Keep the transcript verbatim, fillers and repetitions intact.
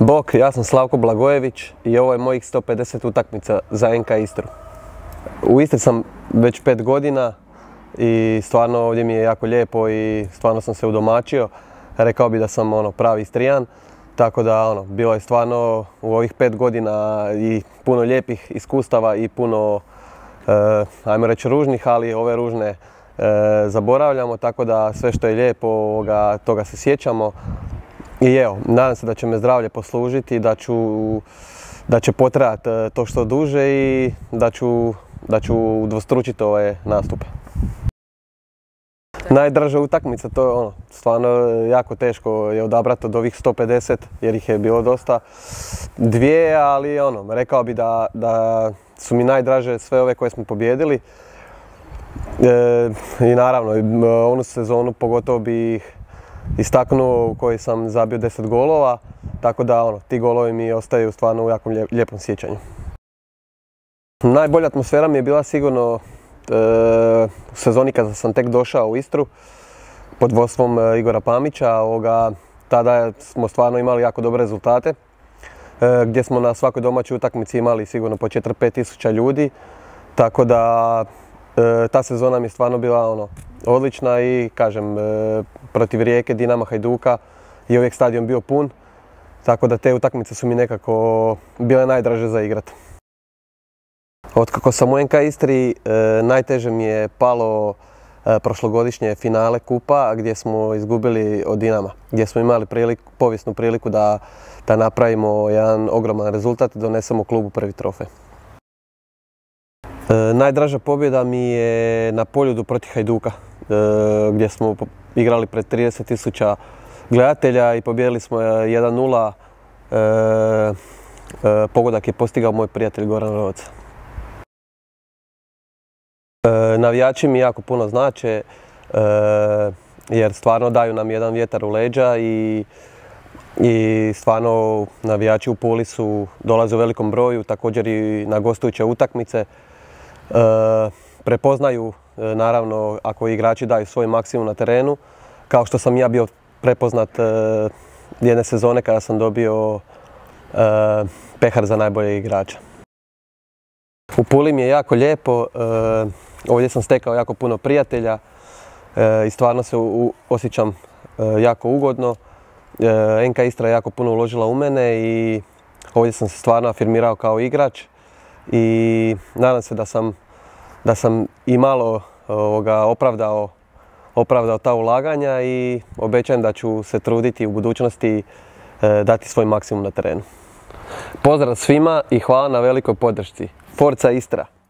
Bok, ja sam Slavko Blagojević i ovo je mojih sto pedeset utakmica za en ka Istru. U Istri sam već pet godina i stvarno ovdje mi je jako lijepo i stvarno sam se udomaćio. Rekao bi da sam ono, pravi Istrijan, tako da ono, bilo je stvarno u ovih pet godina i puno lijepih iskustava i puno, e, ajmo reći, ružnih, ali ove ružne e, zaboravljamo, tako da sve što je lijepo, ovoga, toga se sjećamo. I evo, nadam se da će me zdravlje poslužiti, da ću, da će potrajati to što duže i da ću, da ću udvostručiti ove nastupe. Najdraža utakmica, to je ono, stvarno jako teško je odabrati od ovih sto pedeset jer ih je bilo dosta. Dvije, ali ono, rekao bi da, da su mi najdraže sve ove koje smo pobijedili. E, I naravno, onu sezonu pogotovo bih istaknuo u kojoj sam zabio deset golova, tako da ono, ti golovi mi ostaju stvarno u jako lijepom sjećanju. Najbolja atmosfera mi je bila sigurno e, u sezoni kada sam tek došao u Istru pod vodstvom e, Igora Pamića. Ovoga, tada smo stvarno imali jako dobre rezultate, e, gdje smo na svakoj domaćoj utakmici imali sigurno po četiri do pet tisuća ljudi, tako da e, ta sezona mi je stvarno bila ono, odlična i kažem, e, protiv Rijeke, Dinama, Hajduka je uvijek stadion bio pun, tako da te utakmice su mi nekako bile najdraže za igrat. Otkako sam u en ka Istri, e, najteže mi je palo e, prošlogodišnje finale kupa gdje smo izgubili od Dinama, gdje smo imali priliku, povijesnu priliku da, da napravimo jedan ogroman rezultat i donesemo klubu prvi trofej. E, najdraža pobjeda mi je na Poljudu protiv Hajduka, e, gdje smo igrali pred trideset tisuća gledatelja i pobijedili smo jedan nula. E, e, pogodak je postigao moj prijatelj Goran Rovac. E, navijači mi jako puno znače, e, jer stvarno daju nam jedan vjetar u leđa i, i stvarno navijači u Puli su, dolaze u velikom broju, također i na gostujuće utakmice. E, prepoznaju, e, naravno, ako igrači daju svoj maksimum na terenu, kao što sam ja bio prepoznat e, jedne sezone kada sam dobio e, pehar za najboljeg igrača. U Puli mi je jako lijepo, e, ovdje sam stekao jako puno prijatelja e, i stvarno se u, osjećam e, jako ugodno. E, en ka Istra je jako puno uložila u mene i ovdje sam se stvarno afirmirao kao igrač i nadam se da sam, da sam i malo ovoga, opravdao, opravdao ta ulaganja i obećajem da ću se truditi u budućnosti e, dati svoj maksimum na terenu. Pozdrav svima i hvala na velikoj podršci. Forza Istra!